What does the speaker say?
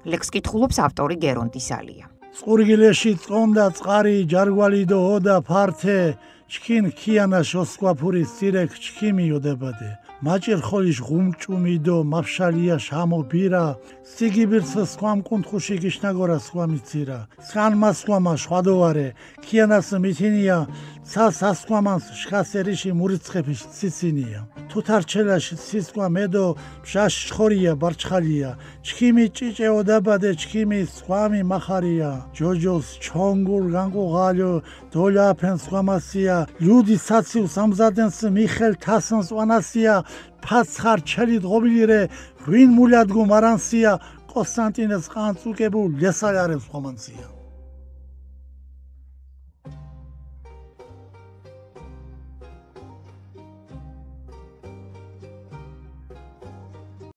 ლექსს კითხულობს ავტორი გერონტისალია. წყურგილეში წონდა წყარი ჯარგვალი და ოდა ფართე ჩქინ ქიანა შოსკვაფური სირეკ ჩქიმიოდებადე მაჭერ ხოლიშ ღუმჭუმი და მაფშალია შამო ბირა სიგიბირს სკვამ კუნთხუში გიშნაგორა სკვამიცირა სხანმა სკვამა შვადოვარე ქიანას მითინია სასასკვამანს შხასერიში მურიცხეფის ციცინია თუთარჩელაში სისკვა მედო ფშაშ ხორია ბარჩხალია ჩქიმი ჭიჭეოდაბადე ჩქიმი სკვამი მახარია ჯოჯოს ჩონგურ განყუღალო დოლაფენ სკვამასია ლუდი საციუ სამზადენს მიხელ თასონს ვანასია ფაცხარ ჩელი დღობილირე ღვინ მულადგუ მარანსია კონსტანტინეს ყანწუკებუ ლესალარებს ხომანსია